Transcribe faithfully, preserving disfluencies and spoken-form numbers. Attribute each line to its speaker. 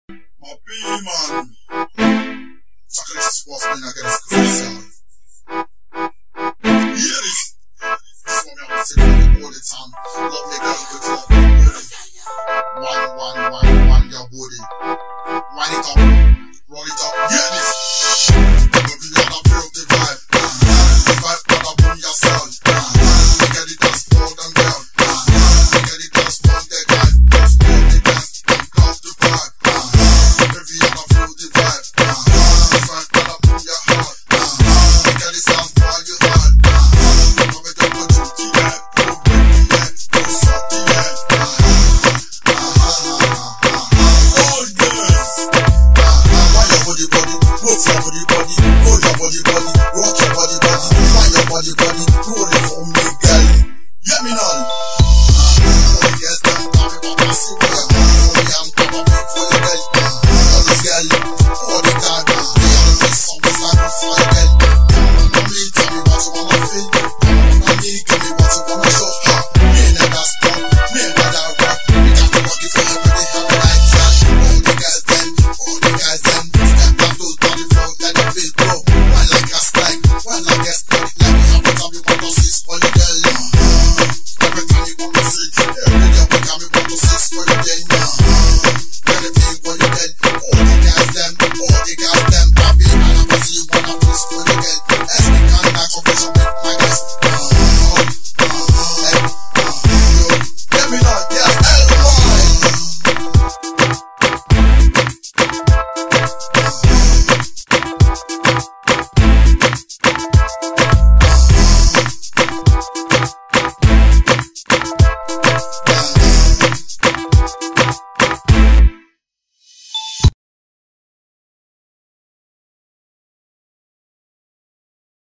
Speaker 1: My B, man. Tackle this sports man against myself. Hear this. This one I was saying all the time. Love me girl, good love me booty. One, one, one, one, your booty. Wind it up.